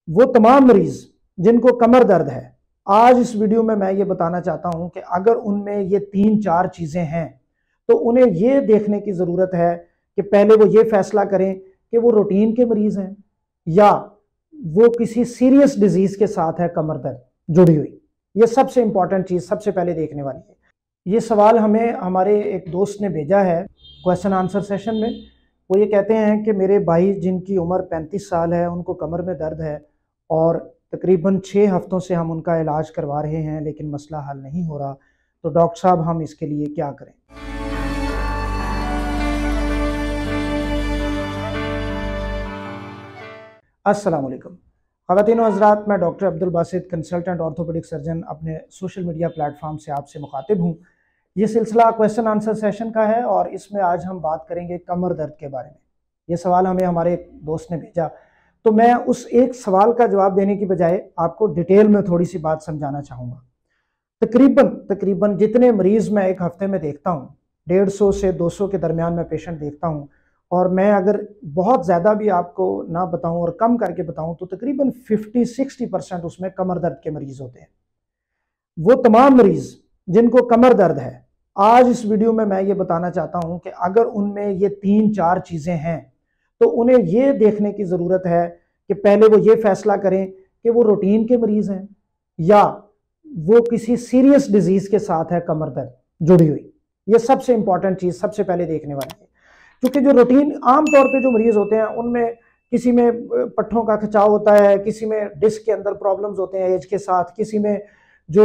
वो तमाम मरीज जिनको कमर दर्द है, आज इस वीडियो में मैं ये बताना चाहता हूं कि अगर उनमें ये 3-4 चीजें हैं तो उन्हें ये देखने की जरूरत है कि पहले वो ये फैसला करें कि वो रूटीन के मरीज हैं या वो किसी सीरियस डिजीज के साथ है कमर दर्द जुड़ी हुई। ये सबसे इंपॉर्टेंट चीज सबसे पहले देखने वाली है। ये सवाल हमें हमारे एक दोस्त ने भेजा है क्वेश्चन आंसर सेशन में। वो ये कहते हैं कि मेरे भाई जिनकी उम्र 35 साल है, उनको कमर में दर्द है और तकरीबन 6 हफ्तों से हम उनका इलाज करवा रहे हैं लेकिन मसला हल नहीं हो रहा, तो डॉक्टर साहब हम इसके लिए क्या करें। अस्सलाम वालेकुम ख़वातीन व हज़रात, मैं doctor Abdul Basit consultant orthopaedic surgeon अपने सोशल मीडिया प्लेटफॉर्म से आपसे मुखातिब हूँ। ये सिलसिला क्वेश्चन आंसर सेशन का है और इसमें आज हम बात करेंगे कमर दर्द के बारे में। ये सवाल हमें हमारे एक दोस्त ने भेजा, तो मैं उस एक सवाल का जवाब देने की बजाय आपको डिटेल में थोड़ी सी बात समझाना चाहूँगा। तकरीबन जितने मरीज़ मैं एक हफ्ते में देखता हूँ, 150 से 200 के दरमियान में पेशेंट देखता हूँ, और मैं अगर बहुत ज़्यादा भी आपको ना बताऊं और कम करके बताऊं तो तकरीबन 50-60% उसमें कमर दर्द के मरीज़ होते हैं। वो तमाम मरीज़ जिनको कमर दर्द है, आज इस वीडियो में मैं ये बताना चाहता हूं कि अगर उनमें ये 3-4 चीज़ें हैं तो उन्हें ये देखने की ज़रूरत है कि पहले वो ये फैसला करें कि वो रूटीन के मरीज़ हैं या वो किसी सीरियस डिजीज़ के साथ है कमर दर्द जुड़ी हुई। ये सबसे इंपॉर्टेंट चीज़ सबसे पहले देखने वाली है, क्योंकि जो रूटीन आम तौर पे जो मरीज होते हैं उनमें किसी में पट्ठों का खिंचाव होता है, किसी में डिस्क के अंदर प्रॉब्लम्स होते हैं एज के साथ, किसी में जो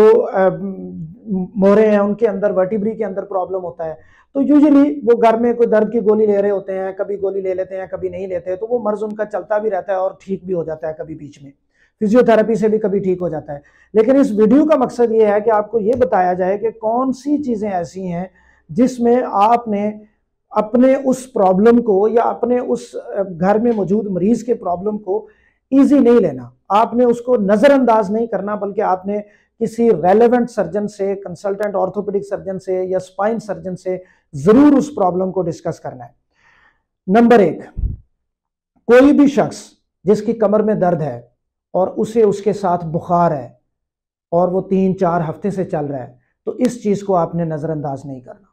मोहरे हैं उनके अंदर वर्टिब्री के अंदर प्रॉब्लम होता है। तो यूजुअली वो घर में कोई दर्द की गोली ले रहे होते हैं, कभी गोली ले लेते हैं कभी नहीं लेते, तो वो मर्ज उनका चलता भी रहता है और ठीक भी हो जाता है, कभी बीच में फिजियोथेरेपी से भी कभी ठीक हो जाता है। लेकिन इस वीडियो का मकसद ये है कि आपको ये बताया जाए कि कौन सी चीज़ें ऐसी हैं जिसमें आपने अपने उस प्रॉब्लम को या अपने उस घर में मौजूद मरीज के प्रॉब्लम को इजी नहीं लेना, आपने उसको नज़रअंदाज नहीं करना, बल्कि आपने किसी रेलेवेंट सर्जन से, कंसल्टेंट ऑर्थोपेडिक सर्जन से या स्पाइन सर्जन से जरूर उस प्रॉब्लम को डिस्कस करना है। नंबर 1, कोई भी शख्स जिसकी कमर में दर्द है और उसे उसके साथ बुखार है और वो 3-4 हफ्ते से चल रहा है, तो इस चीज को आपने नजरअंदाज नहीं करना।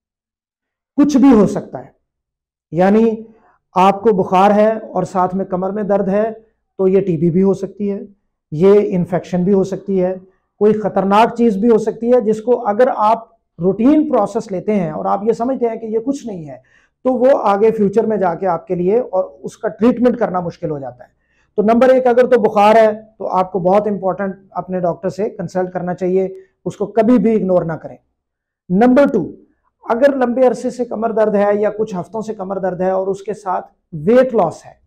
कुछ भी हो सकता है, यानी आपको बुखार है और साथ में कमर में दर्द है तो ये टीबी भी हो सकती है, ये इन्फेक्शन भी हो सकती है, कोई खतरनाक चीज भी हो सकती है जिसको अगर आप रूटीन प्रोसेस लेते हैं और आप ये समझते हैं कि ये कुछ नहीं है, तो वो आगे फ्यूचर में जाके आपके लिए और उसका ट्रीटमेंट करना मुश्किल हो जाता है। तो नंबर 1, अगर तो बुखार है तो आपको बहुत इंपॉर्टेंट अपने डॉक्टर से कंसल्ट करना चाहिए, उसको कभी भी इग्नोर ना करें। नंबर 2, अगर लंबे अरसे से कमर दर्द है या कुछ हफ्तों से कमर दर्द है और उसके साथ वेट लॉस है,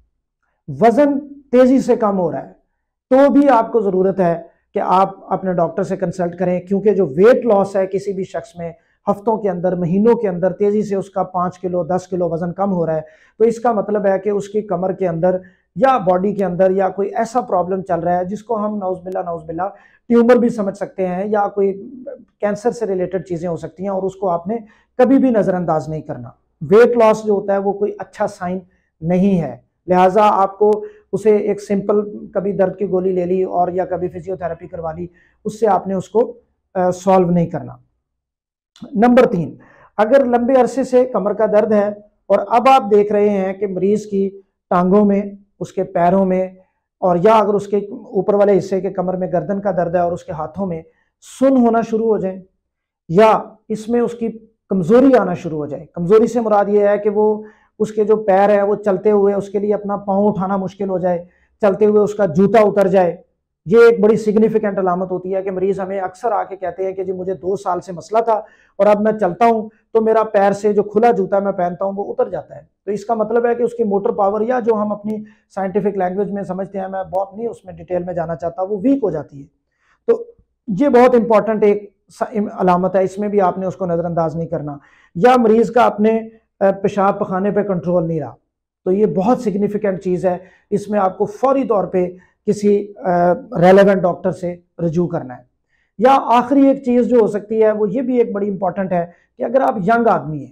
वजन तेजी से कम हो रहा है, तो भी आपको जरूरत है कि आप अपने डॉक्टर से कंसल्ट करें, क्योंकि जो वेट लॉस है किसी भी शख्स में हफ्तों के अंदर, महीनों के अंदर तेजी से उसका 5 किलो 10 किलो वजन कम हो रहा है, तो इसका मतलब है कि उसकी कमर के अंदर या बॉडी के अंदर या कोई ऐसा प्रॉब्लम चल रहा है जिसको हम नाउज़बिल्ला ट्यूमर भी समझ सकते हैं या कोई कैंसर से रिलेटेड चीजें हो सकती हैं, और उसको आपने कभी भी नजरअंदाज नहीं करना। वेट लॉस जो होता है वो कोई अच्छा साइन नहीं है, लिहाजा आपको उसे एक सिंपल कभी दर्द की गोली ले ली और या कभी फिजियोथेरेपी करवा ली, उससे आपने उसको सॉल्व नहीं करना। नंबर 3, अगर लंबे अरसे से कमर का दर्द है और अब आप देख रहे हैं कि मरीज की टांगों में, उसके पैरों में, और या अगर उसके ऊपर वाले हिस्से के कमर में गर्दन का दर्द है और उसके हाथों में सुन्न होना शुरू हो जाए या इसमें उसकी कमजोरी आना शुरू हो जाए। कमजोरी से मुराद ये है कि वो उसके जो पैर है वो चलते हुए उसके लिए अपना पाँव उठाना मुश्किल हो जाए, चलते हुए उसका जूता उतर जाए। ये एक बड़ी सिग्निफिकेंट अलामत होती है कि मरीज हमें अक्सर आके कहते हैं कि जी मुझे 2 साल से मसला था और अब मैं चलता हूं तो मेरा पैर से जो खुला जूता मैं पहनता हूं वो उतर जाता है। तो इसका मतलब है कि उसकी मोटर पावर, या जो हम अपनी साइंटिफिक लैंग्वेज में समझते हैं, मैं बहुत नहीं उसमें डिटेल में जाना चाहता, वो वीक हो जाती है। तो ये बहुत इंपॉर्टेंट एक अलामत है, इसमें भी आपने उसको नजरअंदाज नहीं करना। या मरीज का अपने पेशाब पखाने पे कंट्रोल नहीं रहा, तो ये बहुत सिग्निफिकेंट चीज है, इसमें आपको फौरी तौर पे किसी रेलेवेंट डॉक्टर से रजू करना है। या आखिरी एक चीज जो हो सकती है वो ये भी एक बड़ी इंपॉर्टेंट है कि अगर आप यंग आदमी हैं,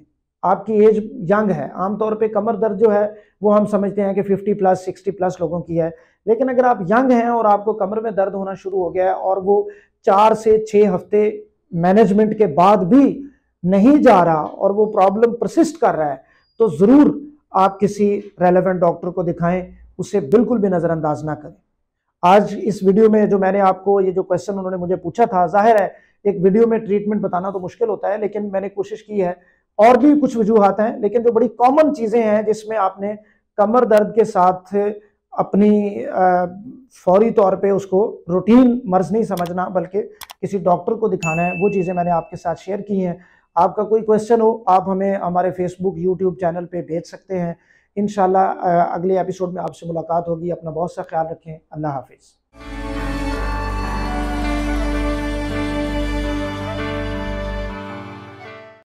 आपकी एज यंग है, आमतौर पे कमर दर्द जो है वो हम समझते हैं कि 50 प्लस 60 प्लस लोगों की है, लेकिन अगर आप यंग हैं और आपको कमर में दर्द होना शुरू हो गया है और वो 4 से 6 हफ्ते मैनेजमेंट के बाद भी नहीं जा रहा और वो प्रॉब्लम परसिस्ट कर रहा है, तो ज़रूर आप किसी रेलेवेंट डॉक्टर को दिखाएं, उसे बिल्कुल भी नज़रअंदाज ना करें। आज इस वीडियो में जो मैंने आपको ये जो क्वेश्चन उन्होंने मुझे पूछा था, जाहिर है एक वीडियो में ट्रीटमेंट बताना तो मुश्किल होता है, लेकिन मैंने कोशिश की है। और भी कुछ वजूहात हैं, लेकिन जो बड़ी कॉमन चीज़ें हैं जिसमें आपने कमर दर्द के साथ अपनी फौरी तौर पे उसको रूटीन मर्ज नहीं समझना बल्कि किसी डॉक्टर को दिखाना है, वो चीज़ें मैंने आपके साथ शेयर की हैं। आपका कोई क्वेश्चन हो आप हमें हमारे फेसबुक यूट्यूब चैनल पे भेज सकते हैं। इंशाल्लाह अगले एपिसोड में आपसे मुलाकात होगी। अपना बहुत सा ख्याल रखें। अल्लाह हाफिज़।